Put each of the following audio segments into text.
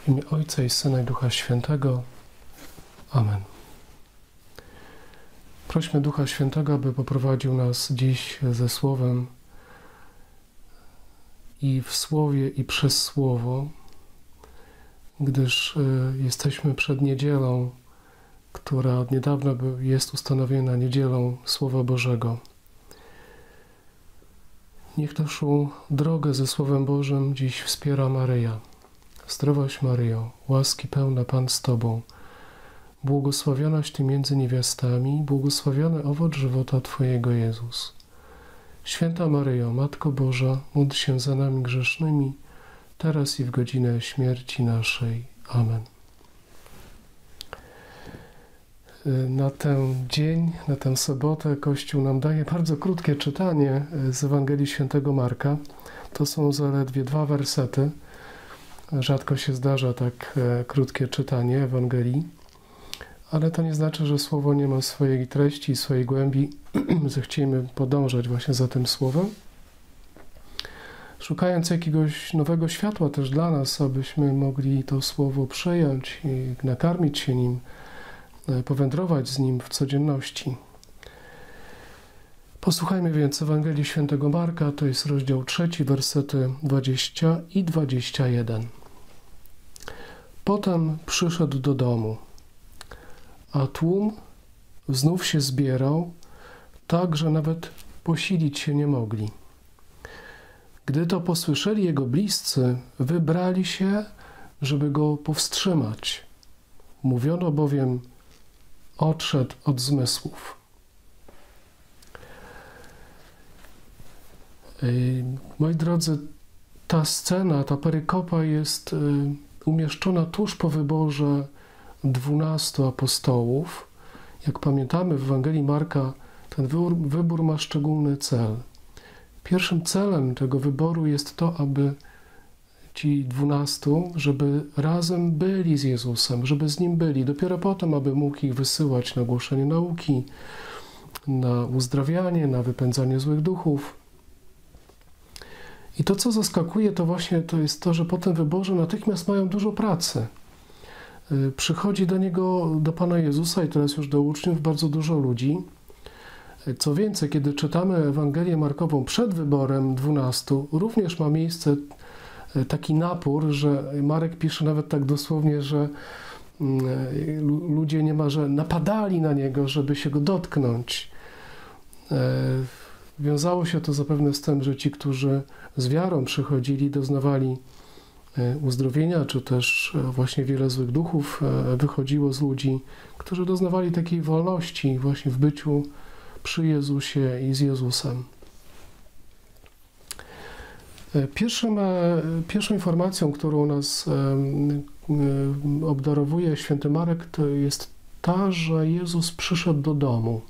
W imię Ojca i Syna i Ducha Świętego. Amen. Prośmy Ducha Świętego, aby poprowadził nas dziś ze Słowem i w Słowie i przez Słowo, gdyż jesteśmy przed niedzielą, która od niedawna jest ustanowiona niedzielą Słowa Bożego. Niech naszą drogę ze Słowem Bożym dziś wspiera Maryja. Zdrowaś Maryjo, łaski pełna Pan z Tobą, błogosławionaś Ty między niewiastami, błogosławiony owoc żywota Twojego Jezus. Święta Maryjo, Matko Boża, módl się za nami grzesznymi, teraz i w godzinę śmierci naszej. Amen. Na ten dzień, na tę sobotę Kościół nam daje bardzo krótkie czytanie z Ewangelii Świętego Marka. To są zaledwie 2 wersety. Rzadko się zdarza tak krótkie czytanie Ewangelii, ale to nie znaczy, że Słowo nie ma swojej treści, swojej głębi. Zechciejmy podążać właśnie za tym Słowem, szukając jakiegoś nowego światła też dla nas, abyśmy mogli to Słowo przyjąć i nakarmić się nim, powędrować z nim w codzienności. Posłuchajmy więc Ewangelii Świętego Marka, to jest rozdział 3, wersety 20 i 21. Potem przyszedł do domu, a tłum znów się zbierał, tak, że nawet posilić się nie mogli. Gdy to posłyszeli jego bliscy, wybrali się, żeby go powstrzymać. Mówiono bowiem, odszedł od zmysłów. Moi drodzy, ta scena, ta perykopa jest umieszczona tuż po wyborze 12 apostołów. Jak pamiętamy w Ewangelii Marka, ten wybór ma szczególny cel. Pierwszym celem tego wyboru jest to, aby ci 12, żeby razem byli z Jezusem, żeby z Nim byli. Dopiero potem, aby mógł ich wysyłać na głoszenie nauki, na uzdrawianie, na wypędzanie złych duchów. I to, co zaskakuje, to właśnie to jest to, że po tym wyborze natychmiast mają dużo pracy. Przychodzi do Pana Jezusa i teraz już do uczniów bardzo dużo ludzi. Co więcej, kiedy czytamy Ewangelię Markową przed wyborem 12, również ma miejsce taki napór, że Marek pisze nawet tak dosłownie, że ludzie niemalże napadali na niego, żeby się go dotknąć. Wiązało się to zapewne z tym, że ci, którzy z wiarą przychodzili, doznawali uzdrowienia, czy też właśnie wiele złych duchów wychodziło z ludzi, którzy doznawali takiej wolności właśnie w byciu przy Jezusie i z Jezusem. Pierwszą informacją, którą nas obdarowuje święty Marek, to jest ta, że Jezus przyszedł do domu.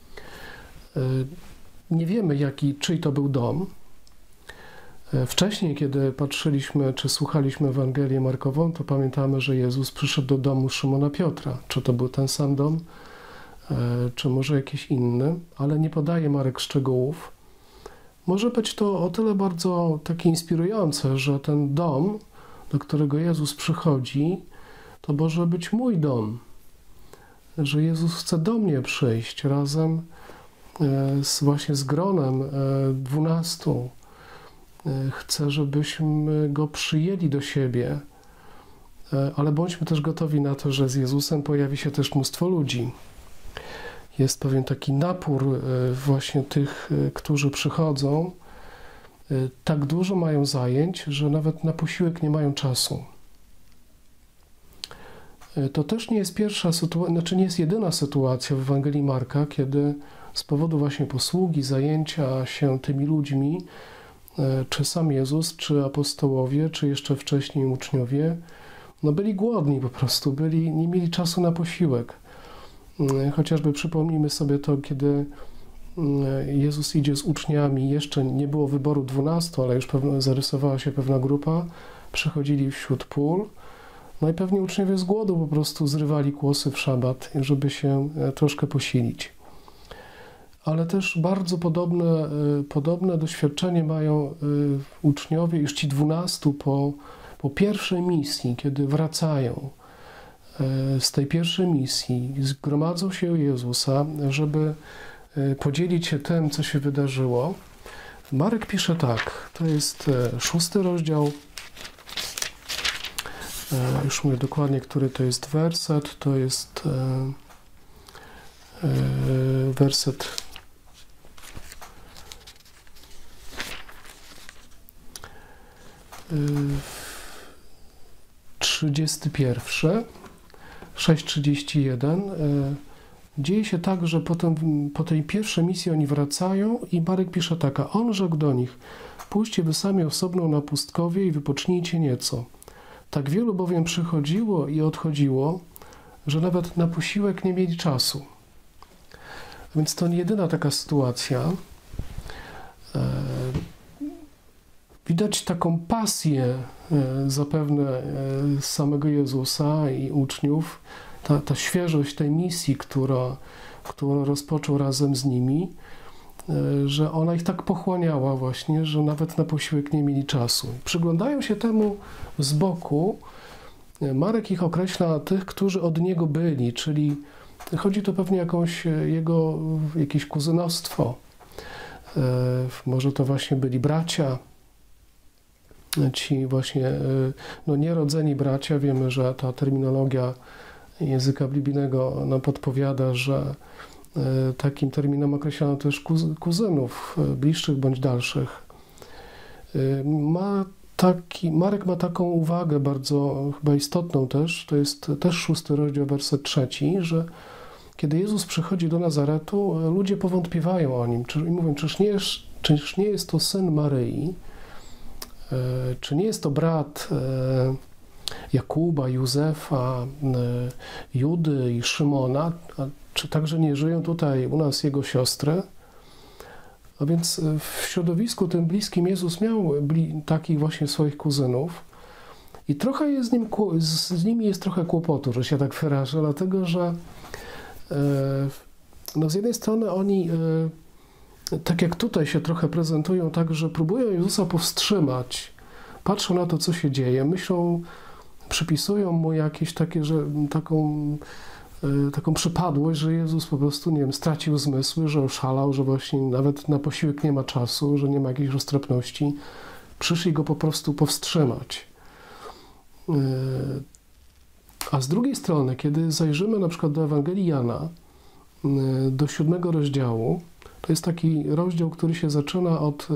Nie wiemy, czyj to był dom. Wcześniej, kiedy patrzyliśmy, czy słuchaliśmy Ewangelię Markową, to pamiętamy, że Jezus przyszedł do domu Szymona Piotra. Czy to był ten sam dom, czy może jakiś inny, ale nie podaje Marek szczegółów. Może być to o tyle bardzo takie inspirujące, że ten dom, do którego Jezus przychodzi, to może być mój dom. Że Jezus chce do mnie przyjść razem właśnie z gronem 12. Chce, żebyśmy Go przyjęli do siebie, ale bądźmy też gotowi na to, że z Jezusem pojawi się też mnóstwo ludzi. Jest pewien taki napór właśnie tych, którzy przychodzą. Tak dużo mają zajęć, że nawet na posiłek nie mają czasu. To też nie jest pierwsza sytuacja, znaczy nie jest jedyna sytuacja w Ewangelii Marka, kiedy z powodu właśnie posługi, zajęcia się tymi ludźmi, czy sam Jezus, czy apostołowie, czy jeszcze wcześniej uczniowie, byli głodni po prostu, nie mieli czasu na posiłek. Chociażby przypomnijmy sobie to, kiedy Jezus idzie z uczniami, jeszcze nie było wyboru 12, ale już zarysowała się pewna grupa, przychodzili wśród pól, i pewnie uczniowie z głodu po prostu zrywali kłosy w szabat, żeby się troszkę posilić. Ale też bardzo podobne doświadczenie mają uczniowie, już ci 12 po po pierwszej misji, kiedy wracają z tej pierwszej misji, zgromadzą się u Jezusa, żeby podzielić się tym, co się wydarzyło, Marek pisze tak, to jest 6 rozdział, już mówię dokładnie, który to jest werset, to jest werset 31, 6:31. Dzieje się tak, że potem, po tej pierwszej misji oni wracają i Marek pisze tak, a on rzekł do nich, pójdźcie wy sami osobno na pustkowie i wypocznijcie nieco. Tak wielu bowiem przychodziło i odchodziło, że nawet na posiłek nie mieli czasu. Więc to nie jedyna taka sytuacja. Widać taką pasję zapewne samego Jezusa i uczniów, ta świeżość tej misji, którą rozpoczął razem z nimi, że ona ich tak pochłaniała właśnie, że nawet na posiłek nie mieli czasu. Przyglądają się temu z boku. Marek ich określa tych, którzy od niego byli, czyli chodzi to pewnie jakieś kuzynostwo. Może to właśnie byli bracia, ci właśnie nierodzeni bracia. Wiemy, że ta terminologia języka biblijnego nam podpowiada, że takim terminem określano też kuzynów, bliższych bądź dalszych. Marek ma taką uwagę bardzo chyba istotną też, to jest też 6 rozdział, werset 3, że kiedy Jezus przychodzi do Nazaretu, ludzie powątpiewają o Nim i mówią, czyż nie jest to syn Maryi, czy nie jest to brat Jakuba, Józefa, Judy i Szymona, a czy także nie żyją tutaj u nas jego siostry? A więc w środowisku tym bliskim Jezus miał takich właśnie swoich kuzynów i trochę jest z nimi jest trochę kłopotu, że się tak wyrażę, dlatego że z jednej strony oni, tak jak tutaj się trochę prezentują, tak, że próbują Jezusa powstrzymać, patrzą na to, co się dzieje, myślą, przypisują mu jakieś takie, taką przypadłość, że Jezus po prostu, nie wiem, stracił zmysły, że oszalał, że właśnie nawet na posiłek nie ma czasu, że nie ma jakiejś roztropności. Przyszli go po prostu powstrzymać. A z drugiej strony, kiedy zajrzymy na przykład do Ewangelii Jana, do 7 rozdziału, to jest taki rozdział, który się zaczyna od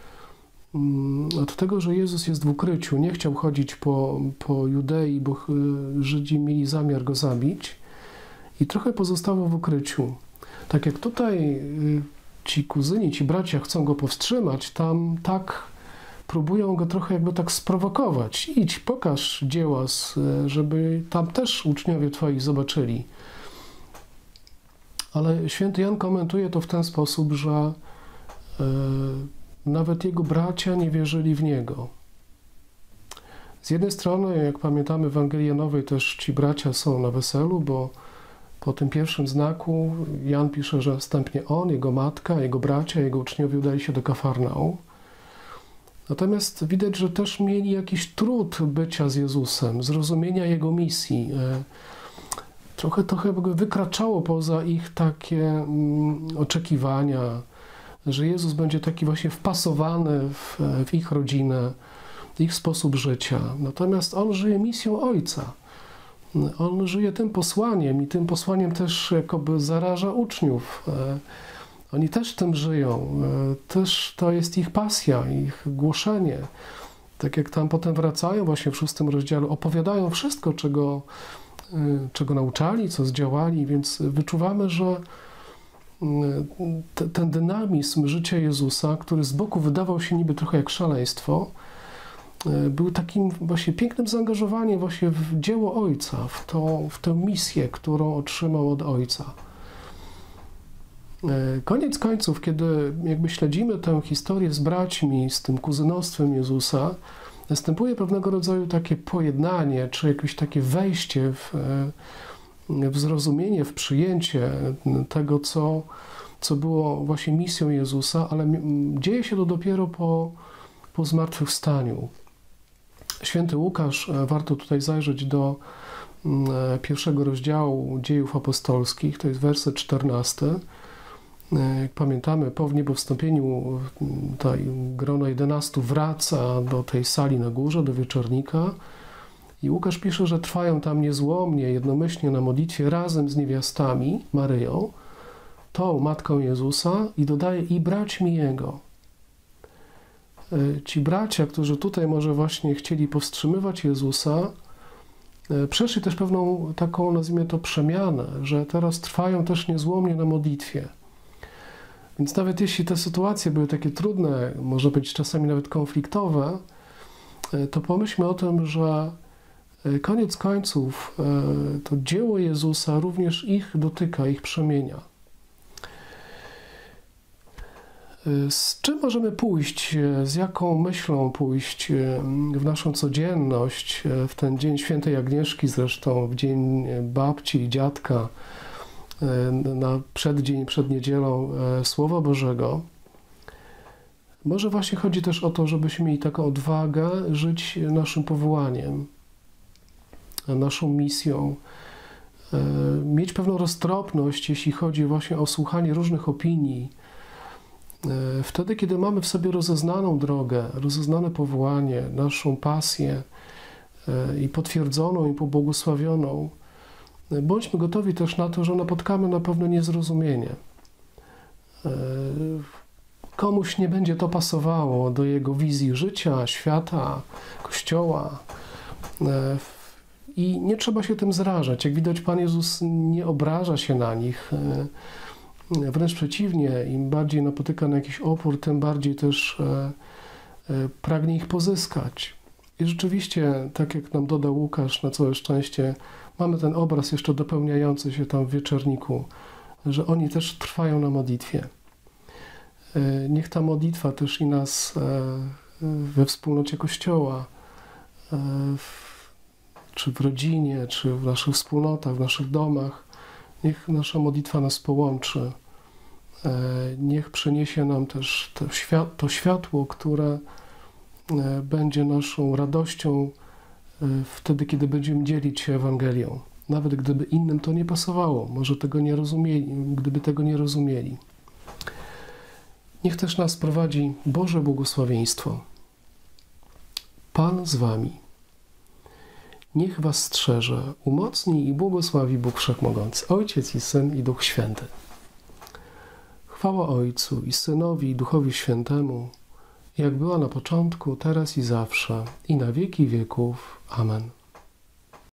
tego, że Jezus jest w ukryciu, nie chciał chodzić po Judei, bo Żydzi mieli zamiar go zabić i trochę pozostało w ukryciu. Tak jak tutaj ci kuzyni, ci bracia chcą go powstrzymać, tam tak próbują go trochę jakby tak sprowokować. Idź, pokaż dzieła, żeby tam też uczniowie twoi zobaczyli. Ale święty Jan komentuje to w ten sposób, że nawet jego bracia nie wierzyli w niego. Z jednej strony, jak pamiętamy w Ewangelii Janowej, też ci bracia są na weselu, bo po tym pierwszym znaku Jan pisze, że następnie on, jego matka, jego bracia, jego uczniowie udali się do Kafarnaum. Natomiast widać, że też mieli jakiś trud bycia z Jezusem, zrozumienia Jego misji. Trochę to chyba wykraczało poza ich takie oczekiwania, że Jezus będzie taki właśnie wpasowany w ich rodzinę, w ich sposób życia. Natomiast On żyje misją Ojca. On żyje tym posłaniem i tym posłaniem też jakoby zaraża uczniów. Oni też tym żyją. Też to jest ich pasja, ich głoszenie. Tak jak tam potem wracają właśnie w 6 rozdziale, opowiadają wszystko, czego nauczali, co zdziałali, więc wyczuwamy, że ten dynamizm życia Jezusa, który z boku wydawał się niby trochę jak szaleństwo, był takim właśnie pięknym zaangażowaniem właśnie w dzieło Ojca, w tę misję, którą otrzymał od Ojca. Koniec końców, kiedy jakby śledzimy tę historię z braćmi, z tym kuzynostwem Jezusa, następuje pewnego rodzaju takie pojednanie, czy jakieś takie wejście w zrozumienie, w przyjęcie tego, co było właśnie misją Jezusa, ale dzieje się to dopiero po zmartwychwstaniu. Święty Łukasz, warto tutaj zajrzeć do pierwszego rozdziału Dziejów Apostolskich, to jest werset 14. Jak pamiętamy, po wniebowstąpieniu tutaj grono 11 wraca do tej sali na górze, do wieczornika i Łukasz pisze, że trwają tam niezłomnie, jednomyślnie na modlitwie razem z niewiastami, Maryją, tą matką Jezusa i dodaje i braćmi Jego. Ci bracia, którzy tutaj może właśnie chcieli powstrzymywać Jezusa, przeszli też pewną taką, nazwijmy to, przemianę, że teraz trwają też niezłomnie na modlitwie. Więc nawet jeśli te sytuacje były takie trudne, może być czasami nawet konfliktowe, to pomyślmy o tym, że koniec końców to dzieło Jezusa również ich dotyka, ich przemienia. Z czym możemy pójść, z jaką myślą pójść w naszą codzienność, w ten dzień świętej Agnieszki zresztą, w dzień babci i dziadka, na przeddzień, przed niedzielą Słowa Bożego? Może właśnie chodzi też o to, żebyśmy mieli taką odwagę żyć naszym powołaniem, naszą misją, mieć pewną roztropność, jeśli chodzi właśnie o słuchanie różnych opinii. Wtedy, kiedy mamy w sobie rozeznaną drogę, rozeznane powołanie, naszą pasję i potwierdzoną i pobłogosławioną, bądźmy gotowi też na to, że napotkamy na pewne niezrozumienie. Komuś nie będzie to pasowało do jego wizji życia, świata, Kościoła. I nie trzeba się tym zrażać. Jak widać, Pan Jezus nie obraża się na nich. Wręcz przeciwnie, im bardziej napotyka na jakiś opór, tym bardziej też pragnie ich pozyskać. I rzeczywiście, tak jak nam dodał Łukasz, na całe szczęście, mamy ten obraz jeszcze dopełniający się tam w wieczorniku, że oni też trwają na modlitwie. Niech ta modlitwa też i nas we wspólnocie Kościoła, czy w rodzinie, czy w naszych wspólnotach, w naszych domach, niech nasza modlitwa nas połączy. Niech przyniesie nam też to światło, które będzie naszą radością wtedy, kiedy będziemy dzielić się Ewangelią. Nawet gdyby innym to nie pasowało, może tego nie rozumieli, gdyby tego nie rozumieli. Niech też nas prowadzi Boże błogosławieństwo. Pan z wami. Niech was strzeże, umocni i błogosławi Bóg Wszechmogący, Ojciec i Syn i Duch Święty. Chwała Ojcu i Synowi i Duchowi Świętemu, jak była na początku, teraz i zawsze, i na wieki wieków. Amen.